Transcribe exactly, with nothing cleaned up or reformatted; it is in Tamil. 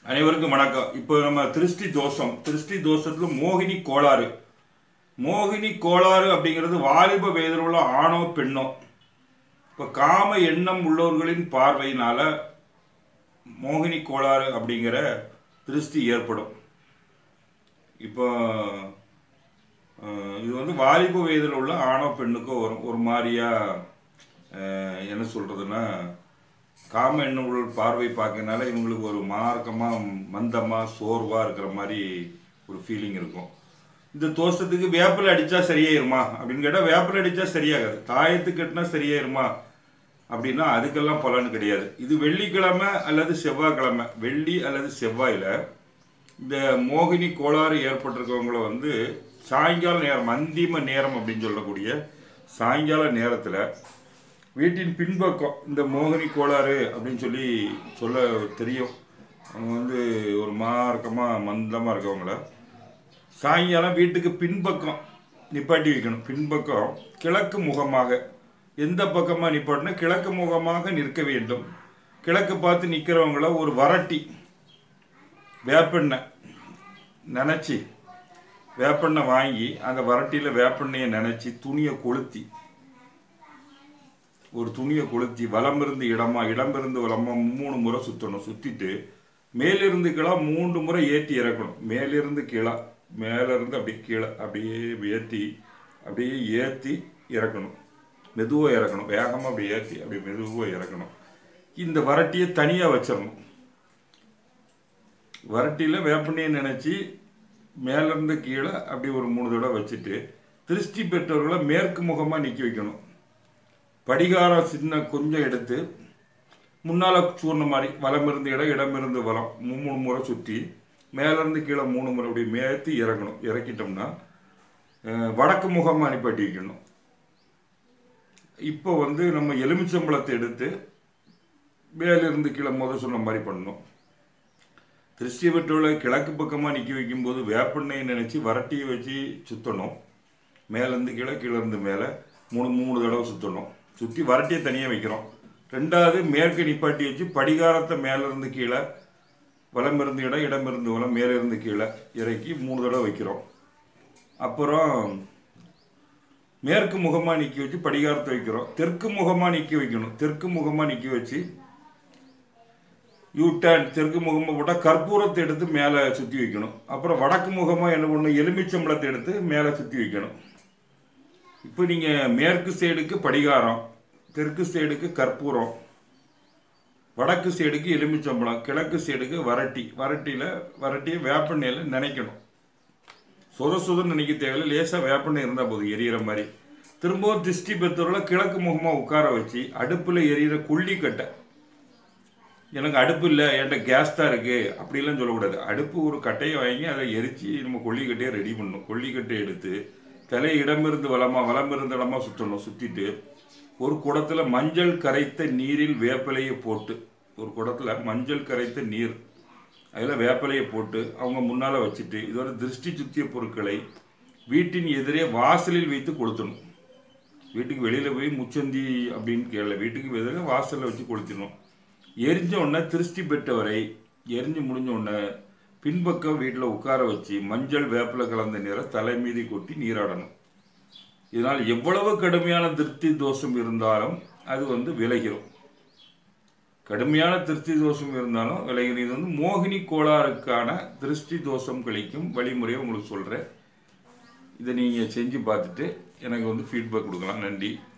அனைவருக்கும் வணக்கம். இப்போ நம்ம திருஷ்டி தோஷம் திருஷ்டி தோஷத்துல மோகினி கோளாறு மோகினி கோளாறு அப்படிங்கிறது வாலிப வயதில் உள்ள ஆணோ பெண்ணோ இப்போ காம எண்ணம் உள்ளவர்களின் பார்வையினால மோகினி கோளாறு அப்படிங்கிற திருஷ்டி ஏற்படும். இப்போ இது வந்து வாலிப வயதில் உள்ள ஆணோ பெண்ணுக்கோ ஒரு ஒரு மாதிரியா என்ன சொல்றதுன்னா காம எண்ணங்கள் பார்வை பார்க்கறதுனால இவங்களுக்கு ஒரு மார்க்கமாக மந்தமாக சோர்வாக இருக்கிற மாதிரி ஒரு ஃபீலிங் இருக்கும். இந்த தோஷத்துக்கு வேப்பிலை அடித்தா சரியாயிருமா அப்படின்னு கேட்டால் வேப்பிலை அடித்தா சரியாகாது. தாயத்துக்கு கட்டினா சரியாயிருமா அப்படின்னா அதுக்கெல்லாம் பலன் கிடையாது. இது வெள்ளிக்கிழமை அல்லது செவ்வாய்க்கிழமை வெள்ளி அல்லது செவ்வாயில் இந்த மோகினி கோளாறு ஏற்பட்டிருக்கவங்கள வந்து சாயங்கால நேரம் அந்திம நேரம் அப்படின்னு சொல்லக்கூடிய சாயங்கால நேரத்தில் வீட்டின் பின்பக்கம் இந்த மோகினி கோளாறு அப்படின்னு சொல்லி சொல்ல தெரியும். அவங்க வந்து ஒரு மார்க்கமாக மந்தமாக இருக்கவங்கள சாயங்காலம் வீட்டுக்கு பின்பக்கம் நிப்பாட்டி வைக்கணும். பின்பக்கம் கிழக்கு முகமாக எந்த பக்கமாக நிப்பாட்டினா கிழக்கு முகமாக நிற்க வேண்டும். கிழக்கு பார்த்து நிற்கிறவங்கள ஒரு வரட்டி வேப்பெண்ணெய் நினச்சி வேப்பெண்ணெய் வாங்கி அந்த வரட்டியில் வேப்பெண்ணெயை நினச்சி துணியை கொளுத்தி ஒரு துணியை கொளுத்தி வலமிருந்து இடமா இடமிருந்து வளமா மூணு முறை சுற்றணும். சுற்றிட்டு மேலிருந்து கீழே மூன்று முறை ஏற்றி இறக்கணும். மேலிருந்து கீழே மேலேருந்து அப்படியே கீழே அப்படியே ஏற்றி அப்படியே ஏற்றி இறக்கணும். மெதுவாக இறக்கணும். வேகமாக அப்படி ஏற்றி அப்படியே மெதுவாக இறக்கணும். இந்த வரட்டியை தனியாக வச்சிடணும். வரட்டியில் வேப்பண்ணையை நினச்சி மேலேருந்து கீழே அப்படி ஒரு மூணு தடவை வச்சுட்டு திருஷ்டி பெற்றவர்களை மேற்கு முகமாக நிற்க வைக்கணும். படிகாரம் சின்ன கொஞ்சம் எடுத்து முன்னால் சூர்ண மாதிரி வலமிருந்து இடம் இடமிருந்து வலம் மூணு முறை சுற்றி மேலேருந்து கீழே மூணு முறை அப்படி மேற்றி இறக்கணும். இறக்கிட்டோம்னா வடக்கு முகமாக அனுப்பி வைக்கணும். இப்போ வந்து நம்ம எலுமிச்சம்பழத்தை எடுத்து மேலிருந்து கீழே முத சொன்ன மாதிரி பண்ணணும். திருஷ்டி பெற்றோட கிழக்கு பக்கமாக நிற்க வைக்கும்போது வேப்பெண்ணெயை நினச்சி வரட்டியை வச்சு சுற்றணும். மேலேருந்து கீழே கீழேருந்து மேலே மூணு மூணு தடவை சுற்றணும். சுற்றி வரட்டியை தனியாக வைக்கிறோம். ரெண்டாவது மேற்கு நிப்பாட்டி வச்சு படிகாரத்தை மேலேருந்து கீழே வலமிருந்து இடம் இடமிருந்து வலம் மேலிருந்து கீழே இறக்கி மூணு தடவை வைக்கிறோம். அப்புறம் மேற்கு முகமாக நிற்க வச்சு படிகாரத்தை வைக்கிறோம். தெற்கு முகமாக நிற்க வைக்கணும். தெற்கு முகமாக நிற்க வச்சு யூ டர்ன் தெற்கு முகமாக போட்டால் கற்பூரத்தை எடுத்து மேலே சுற்றி வைக்கணும். அப்புறம் வடக்கு முகமாக என்ன பண்ணணும், எலுமிச்சம்பழத்தை எடுத்து மேலே சுற்றி வைக்கணும். இப்போ நீங்கள் மேற்கு சைடுக்கு படிகாரம், தெற்கு சைடுக்கு கற்பூரம், வடக்கு சைடுக்கு எலுமிச்சம்பழம், கிழக்கு சைடுக்கு வரட்டி வரட்டியில் வரட்டியை வேப்பெண்ணெயில் நினைக்கணும். சொத சொதன்னு நினைக்க தேவையில்லை. லேசாக வேப்பெண்ணெய் இருந்தால் போதும் எரியிற மாதிரி. திரும்பவும் திருஷ்டி பெற்றவர்களை கிழக்கு முகமாக உட்கார வச்சு அடுப்பில் எரியிற கொல்லிக்கட்டை, எனக்கு அடுப்பு இல்லை என்கிட்ட கேஸ் தான் இருக்குது அப்படிலாம் சொல்லக்கூடாது. அடுப்பு ஒரு கட்டையை வாங்கி அதை எரித்து நம்ம கொல்லிக்கட்டையை ரெடி பண்ணணும். கொல்லிக்கட்டையை எடுத்து தலை இடமிருந்து வளமா வளமிருந்து இடமா சுற்றணும். சுற்றிட்டு ஒரு குடத்தில் மஞ்சள் கரைத்த நீரில் வேப்பிலையை போட்டு ஒரு குடத்தில் மஞ்சள் கரைத்த நீர் அதில் வேப்பிலையை போட்டு அவங்க முன்னால் வச்சுட்டு இதோட திருஷ்டி சுத்திய பொருட்களை வீட்டின் எதிரே வாசலில் வைத்து கொளுத்தணும். வீட்டுக்கு வெளியில் போய் முச்சந்தி அப்படின்னு கேட்கல, வீட்டுக்கு எதிரே வாசலில் வச்சு கொளுத்திடணும். எரிஞ்ச உடனே திருஷ்டி பெற்றவரை எரிஞ்சு முடிஞ்ச உடனே பின்பக்கம் வீட்டில் உட்கார வச்சு மஞ்சள் வேப்பிலை கலந்த நீரை தலை மீதி கொட்டி நீராடணும். இதனால் எவ்வளவு கடுமையான திருஷ்டி தோஷம் இருந்தாலும் அது வந்து விலகிடும். கடுமையான திருஷ்டி தோஷம் இருந்தாலும் விலகிடும். இது வந்து மோகினி கோளாறுக்கான திருஷ்டி தோஷம் கழிக்கும் வழிமுறையை உங்களுக்கு சொல்கிறேன். இதை நீங்கள் செஞ்சு பார்த்துட்டு எனக்கு வந்து ஃபீட்பேக் கொடுக்கலாம். நன்றி.